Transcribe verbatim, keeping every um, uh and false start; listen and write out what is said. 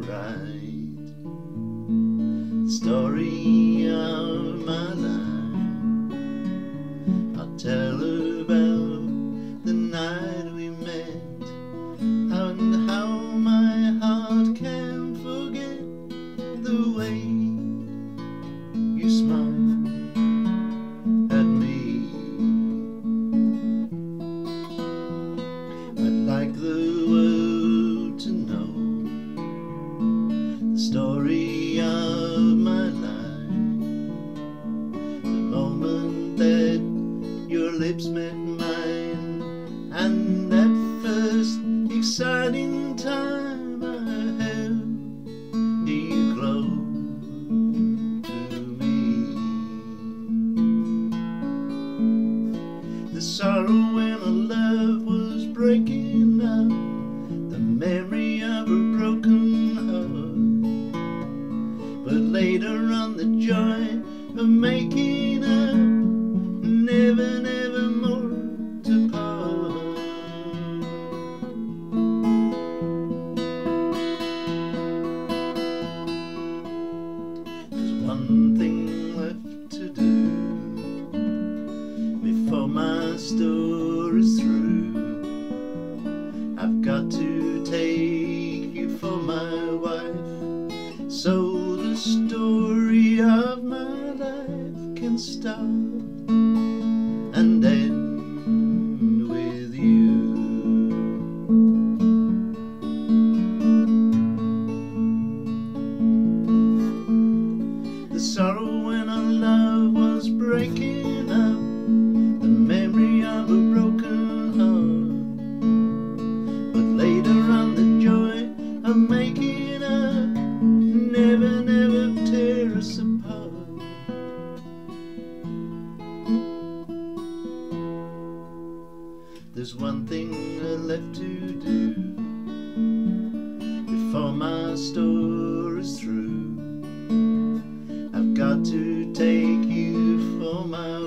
write the story of my life. I'll tell about the night we met, and how my heart can forget the way you smiled at me. I'd like the world to know the story of my life, the moment that your lips met mine, and that first exciting time I held you close to me. The sorrow when our love was breaking up, the memory of a broken heart, but later on the joy of making up, never, never more to part. There's one thing left to do before my story's through. I've got to take you for my wife, so the story of my life can start and end with you. The sorrow when our love was breaking up, the memory of a broken heart, but later on the joy of making up, never, never tear us apart. There's one thing left to do before my story's through. I've got to take you for my